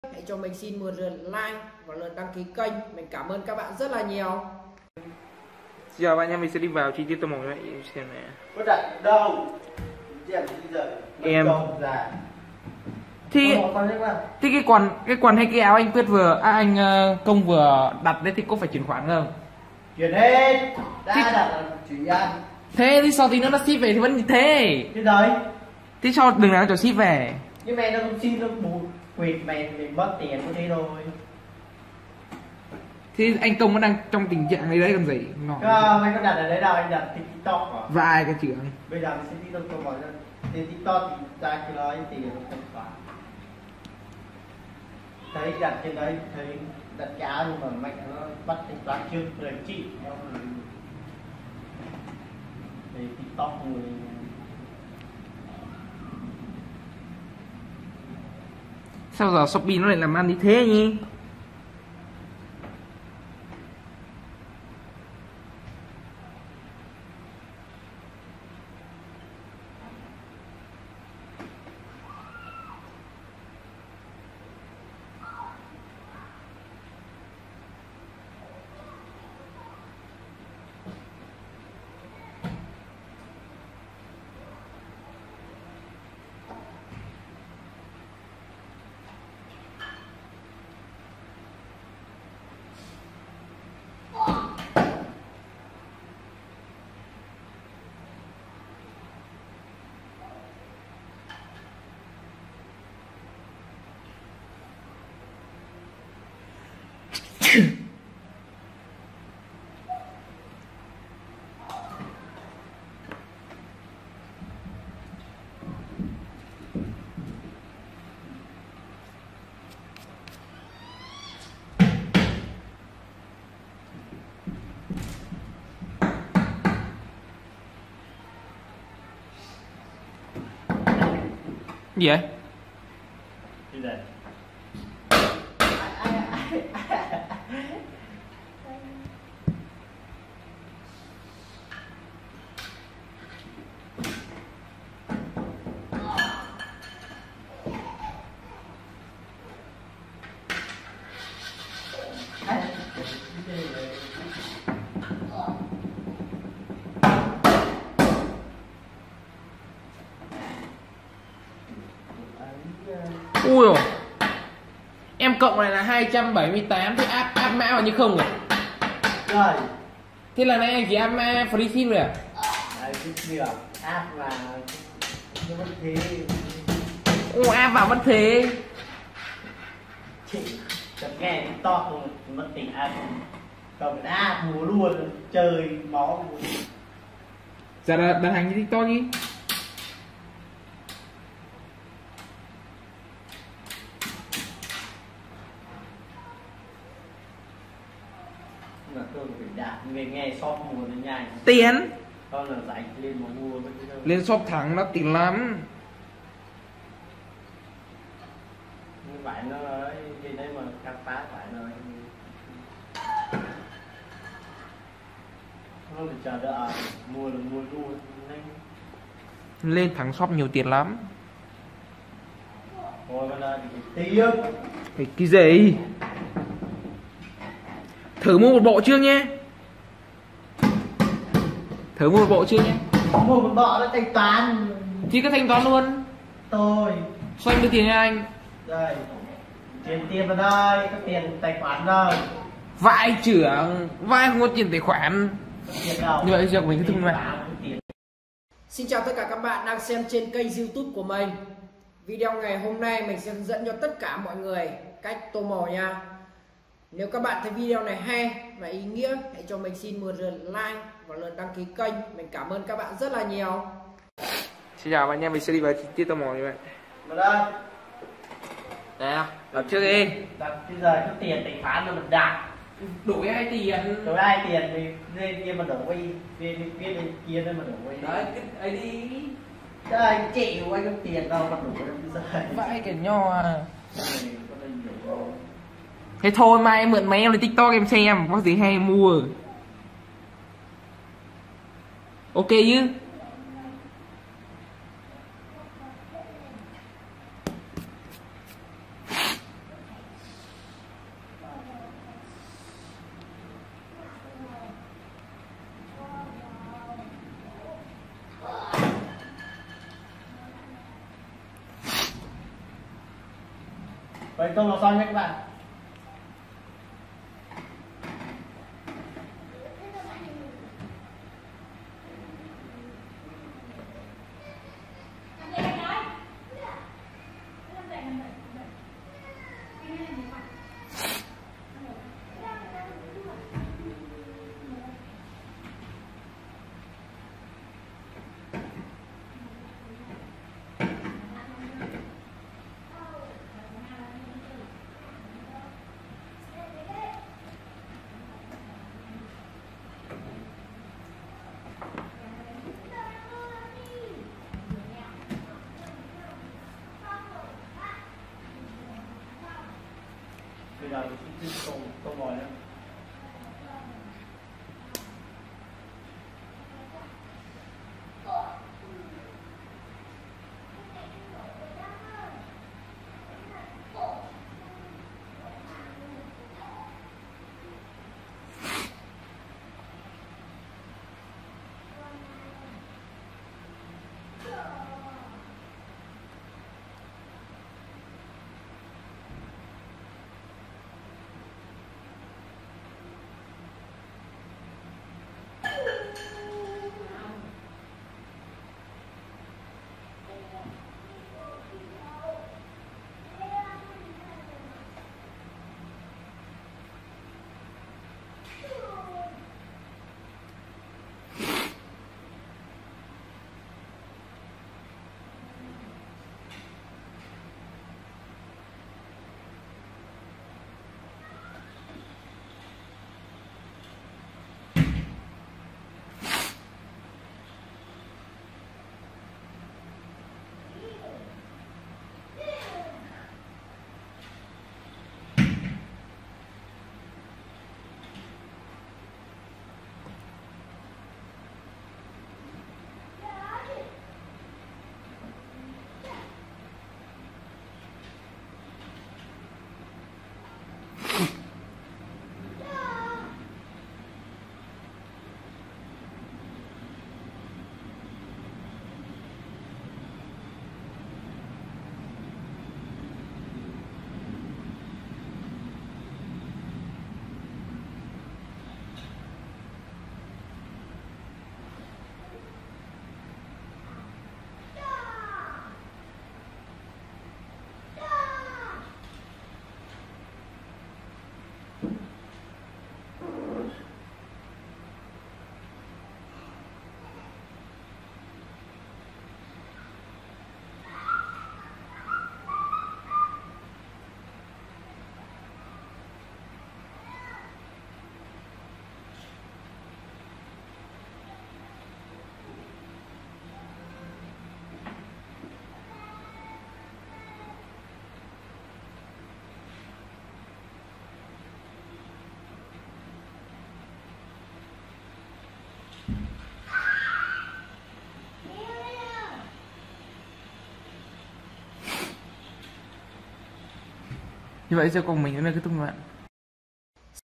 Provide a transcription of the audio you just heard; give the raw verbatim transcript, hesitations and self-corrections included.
Hãy cho mình xin một lượt like và lượt đăng ký kênh. Mình cảm ơn các bạn rất là nhiều. Xin chào bạn nha, mình sẽ đi vào chi tiết tô màu cho bạn xem này. Có đặt đâu? Em thì thì cái quần cái quần hay cái áo anh Quyết vừa à, anh uh, Công vừa đặt đấy thì có phải chuyển khoản không? Chuyển hết. Đã thì... đặt là chuyển ăn. Thế thì sau tí nữa nó ship về thì vẫn như thế. Thế đấy. Thế cho đừng nào cho ship về. Nhưng mẹ nó không ship nó bù quỵt mày mình mất tiền có thế thôi. Thì anh Công nó đang trong tình trạng này đấy còn gì? Không, anh có đặt ở đấy đâu, anh đặt trên TikTok à? Và ai cái trưởng? Bây giờ mình sẽ TikTok tôi bảo rằng trên TikTok thì ra cái nói tiền nó không phải. Thấy đặt trên đấy, thấy đặt cái áo nhưng mà mạnh nó bắt thanh toán trước rồi chị nó thì TikTok người Sao giờ Shopee nó lại làm ăn như thế nhỉ? Gì vậy? Gì vậy? Ui dồi. Em cộng này là hai trăm bảy mươi tám. Thế áp áp mã vào như không rồi. Rồi. Thế là nay anh chỉ áp mã free ship rồi à? Đấy, cái việc áp vào nó vẫn thế. Ồ, áp vào vẫn thế. Chị chợt nghe TikTok rồi mất tình áp. Còn áp múa luôn chơi máu. Giờ là đặt hành như TikTok đi. Mà tôi phải đạt về nghe shop mua nó nhanh. Tiền. Con là giải lên mà mua với cái đâu. Lên shop thẳng nó tiền lắm. Như vậy nó ấy, gì đấy mà cắt phá phải rồi. Không phải chờ đợi, mua là mua luôn. Nên... Lên thẳng shop nhiều tiền lắm. Thôi bây giờ thì tiếc. Cái, cái gì? Thử mua một bộ chưa nhé. Thử mua một bộ chưa nhé. Mua một bộ nó thanh toán. Thì cứ thanh toán luôn. Tôi Xoay đưa tiền cho anh. đây. Chuyển tiền vào đây, có tiền tài khoản rồi. Vãi trưởng, vai không có tiền tài khoản. Tiền đâu? Như vậy giờ mình cứ thương mại. Xin chào tất cả các bạn đang xem trên kênh YouTube của mình. Video ngày hôm nay mình sẽ hướng dẫn cho tất cả mọi người cách tô màu nha. Nếu các bạn thấy video này hay và ý nghĩa, hãy cho mình xin một lượt like và lượt đăng ký kênh. Mình cảm ơn các bạn rất là nhiều. Xin chào bạn nha, mình sẽ đi vào chi tiết tô màu như vậy. Vào đây. Nào, đặt trước đi. Đặt bây giờ có tiền tài khoản là mình đặt. Đổi ai tiền? Đổi ai tiền thì lên kia mà đổi viết viết lên kia đây mà đổi. Đấy, ấy đi. Trời anh chịu anh không tiền đâu mà đổi đâu bây giờ. Vãi cái nho à. Thế thôi mai em mượn máy em lên TikTok em xem có gì hay mua. Ok chứ? Vậy tôm lò xo nhé các bạn. Bây giờ mình sẽ tiếp tôm tôm bò nhé. Như vậy sẽ cùng mình đến đây kết thúc các bạn.